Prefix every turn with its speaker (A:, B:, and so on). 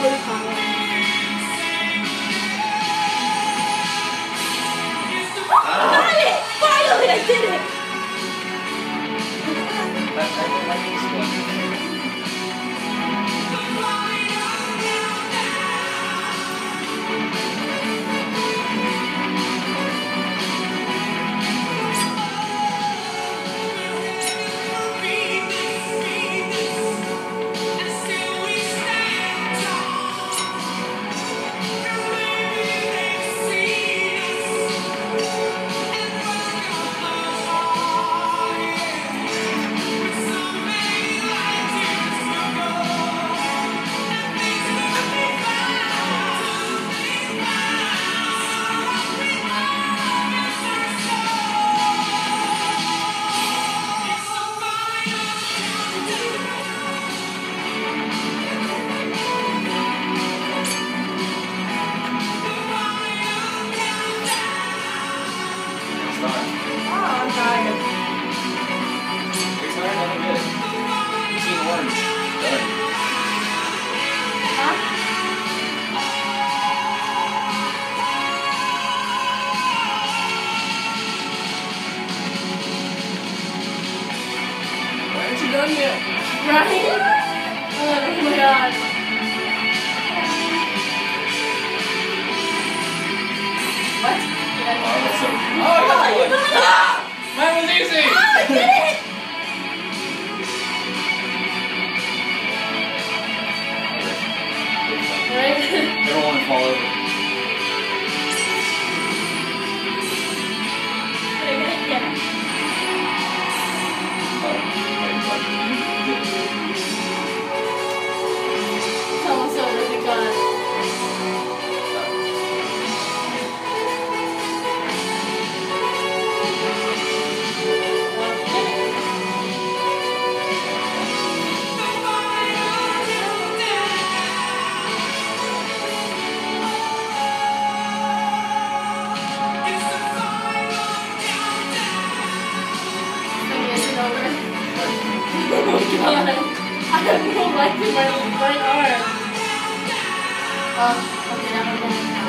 A: really common. Got it! Finally, I did it! Done yet. Right? Oh my god. What?
B: Oh, I got one. Ah! Mine was easy.
A: Oh, I did it! Right?
B: Never want to fall over.
A: Yeah. It's almost over, thank God. Oh my god, I have no life in my right arm. Okay, now I'm going.